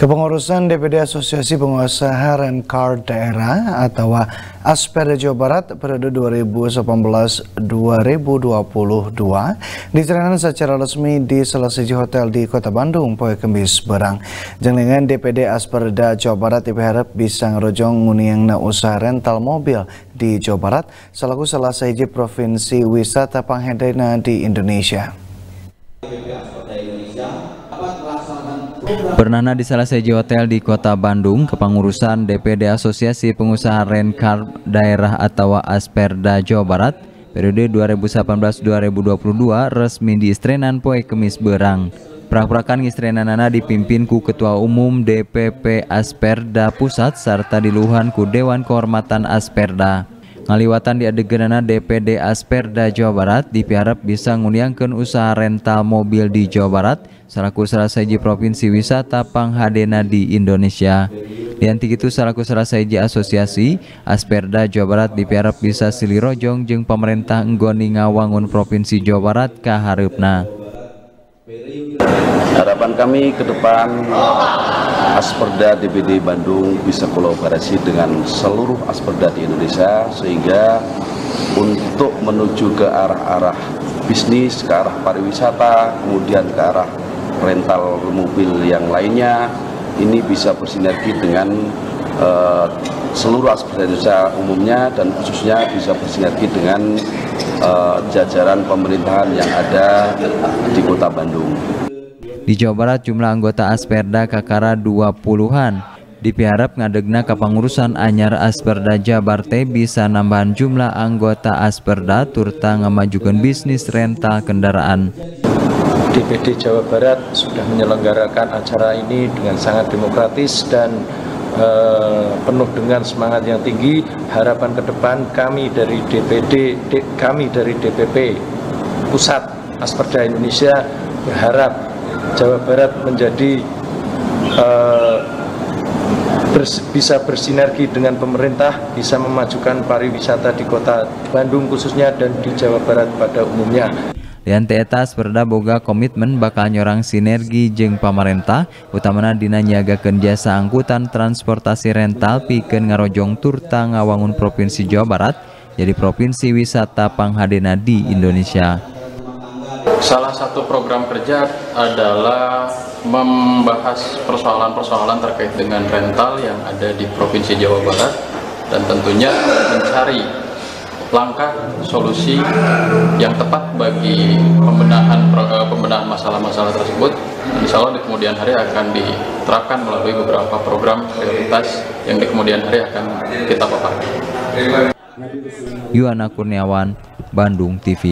Kepengurusan DPD Asosiasi Pengusaha Rencar Daerah atau Asperda Jawa Barat periode 2018-2022 diceritakan secara resmi di salah siji hotel di Kota Bandung poe Kemis berang. Jenengan DPD Asperda Jawa Barat diharap bisa ngerojong nguniangna usaha rental mobil di Jawa Barat selaku salah siji provinsi wisata panghedena di Indonesia. Pernahna di salah siji hotel di Kota Bandung, kepengurusan DPD Asosiasi Pengusaha Rencar Daerah atau Asperda Jawa Barat periode 2018-2022 resmi diistrenan poe Kemis berang. Prak-prakan ngistrenanana dipimpin ku Ketua Umum DPP Asperda Pusat serta diluhan ku Dewan Kehormatan Asperda. Ngaliwatan di adeganana DPD Asperda Jawa Barat dipiharap bisa nguniangkeun usaha rental mobil di Jawa Barat selaku salah siji provinsi wisata panghadena di Indonesia. Lianti kitu selaku salah siji asosiasi Asperda Jawa Barat dipiharap bisa silirojong jeung pemerintah enggoni ngawangun provinsi Jawa Barat ka hareupna. Harapan kami ke depan Asperda DPD Bandung bisa kolaborasi dengan seluruh Asperda di Indonesia sehingga untuk menuju ke arah-arah bisnis, ke arah pariwisata, kemudian ke arah rental mobil yang lainnya, ini bisa bersinergi dengan seluruh Asperda Indonesia umumnya dan khususnya bisa bersinergi dengan jajaran pemerintahan yang ada di Kota Bandung. Di Jawa Barat jumlah anggota Asperda kakara 20-an. Dipiharap ngadegna kepengurusan anyar Asperda Jabar teh bisa nambahan jumlah anggota Asperda turta ngamajukeun bisnis rental kendaraan. DPD Jawa Barat sudah menyelenggarakan acara ini dengan sangat demokratis dan penuh dengan semangat yang tinggi. Harapan ke depan kami dari DPP Pusat Asperda Indonesia berharap Jawa Barat menjadi bisa bersinergi dengan pemerintah, bisa memajukan pariwisata di Kota Bandung khususnya dan di Jawa Barat pada umumnya. Lianti eta Asperda boga komitmen bakal nyorang sinergi jeung pamarentah utamana dina nyiagakeun jasa angkutan transportasi rental pikeun ngarojong turta ngawangun provinsi Jawa Barat jadi provinsi wisata panghadena di Indonesia. Salah satu program kerja adalah membahas persoalan-persoalan terkait dengan rental yang ada di Provinsi Jawa Barat dan tentunya mencari langkah solusi yang tepat bagi pembenahan masalah-masalah tersebut. Insya Allah di kemudian hari akan diterapkan melalui beberapa program prioritas yang di kemudian hari akan kita paparkan. Yuana Kurniawan, Bandung TV.